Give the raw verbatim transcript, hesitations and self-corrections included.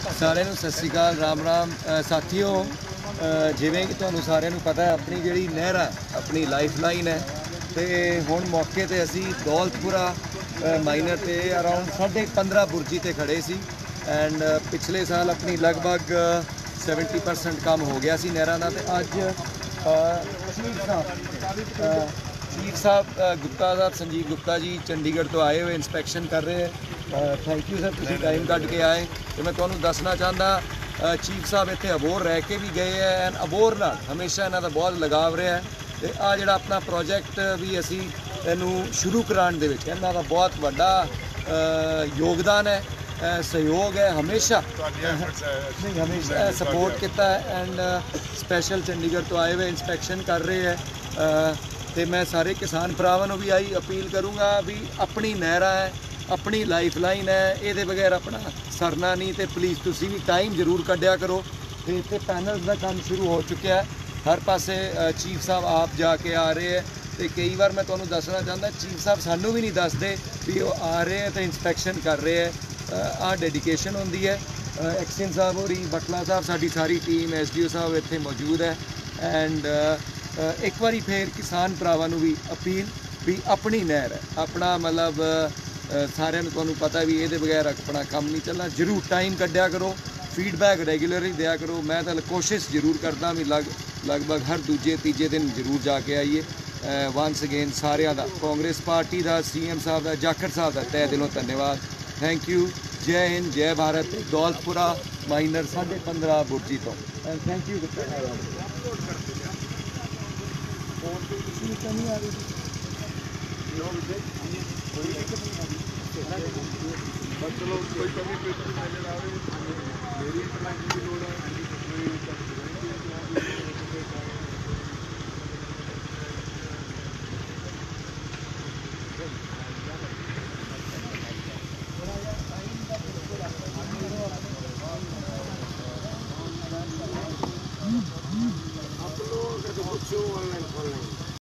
सारे नूं सत श्री अकाल राम राम साथियों। जिवें कि तुहानूं सारिਆਂ ਨੂੰ पता है अपनी जिहड़ी नहर है अपनी लाइफ लाइन है तो हुण मौके ते असी दौलतपुरा माइनर ते अराउंड साढ़े पंद्रह बुरजी ते खड़े सी एंड पिछले साल अपनी लगभग सैवनटी परसेंट काम हो गया सी नहरां दा ते अज चीफ साहब चीफ साहब गुप्ता साहब संजीव गुप्ता जी चंडीगढ़ तो आए हुए इंस्पैक्शन कर रहे हैं। थैंक यू सर, तुसीं टाइम कढ़ के आए तो मैं तुहानूं दसना चाहता चीफ साहब इत्थे अबोर रह के भी गए हैं एंड अबोर नाल हमेशा इन्हां दा बहुत लगाव रहा है तो आ जिहड़ा अपना प्रोजैक्ट भी असी इनू शुरू कराने दे विच इन्हां दा बहुत वड्डा योगदान है, सहयोग है, हमेशा नहीं हमेशा सपोर्ट किया है एंड स्पैशल चंडीगढ़ तो आए हुए इंस्पैक्शन कर रहे हैं। तो मैं सारे किसान भरावां नूं भी आई अपील करूँगा भी अपनी नहरां है अपनी लाइफ लाइन है, ये बगैर अपना सरना नहीं तो प्लीज़ तुसी भी टाइम जरूर कढ़िया करो। तो इतने पैनल्स का काम शुरू हो चुका है, हर पासे चीफ साहब आप जाके आ रहे हैं तो कई बार मैं तुहानूं दसना चाहता चीफ साहब सानू भी नहीं दसते भी वो आ रहे हैं तो इंस्पैक्शन कर रहे हैं। आ डेडिकेशन होंदी है। एक्सन साहब हो रही बटला साहब साड़ी सारी टीम एस डी ओ साहब इत्थे मौजूद है एंड एक बारी फिर किसान भरावां नूं भी अपील भी अपनी नहर है अपना मतलब सारिਆਂ ਨੂੰ ਤੁਹਾਨੂੰ पता भी ये बगैर अपना काम नहीं चलना। जरूर टाइम कढ़िया करो, फीडबैक रेगुलरली दिया करो। मैं तो कोशिश जरूर करता भी लग लगभग हर दूजे तीजे दिन जरूर जाके आइए। वंस अगेन सारिਆਂ ਦਾ कांग्रेस पार्टी का सी एम साहब का जाखड़ साहब का तय दिलों धन्यवाद। Thank you. जय हिंद जय भारत। दौलतपुरा माइनर साढ़े पंद्रह बुरजी तो थैंक यू। चलो कोई कमी पेशी नजर आ रही मेरी इतना की लोड़ है आप लोग तो बच्चों ऑनलाइन ऑनलाइन